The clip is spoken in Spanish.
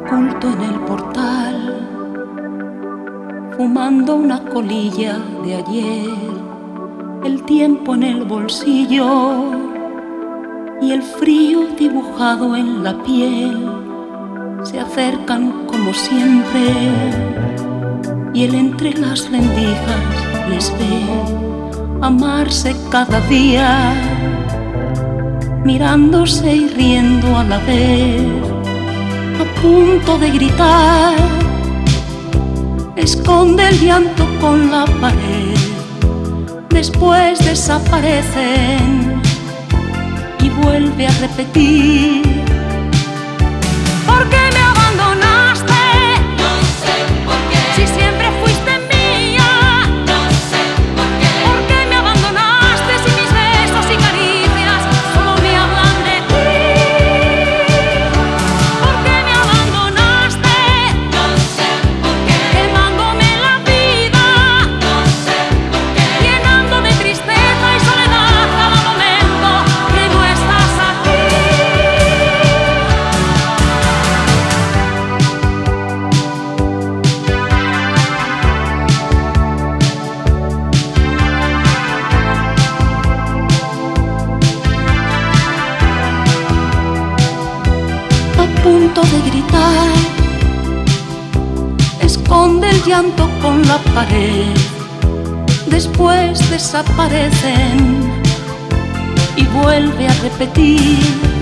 oculto en el portal, fumando una colilla de ayer, el tiempo en el bolsillo y el frío dibujado en la piel, se acercan como siempre y él entre las rendijas les ve amarse cada día, mirándose y riendo a la vez, a punto de gritar. Esconde el llanto con la pared, después desaparecen y vuelve a repetir: ¿por qué me abandonaste? No sé por qué. Si siempre fuiste mía. No sé por qué. ¿Por qué me abandonaste si mis besos y caricias solo me hablan de ti? ¿Por qué me abandonaste? No sé por qué. Quemándome la vida, No sé por qué. llenándome tristeza y soledad cada momento que no estás aquí. A punto de gritar, esconde el llanto con la pared, después desaparecen y vuelve a repetir: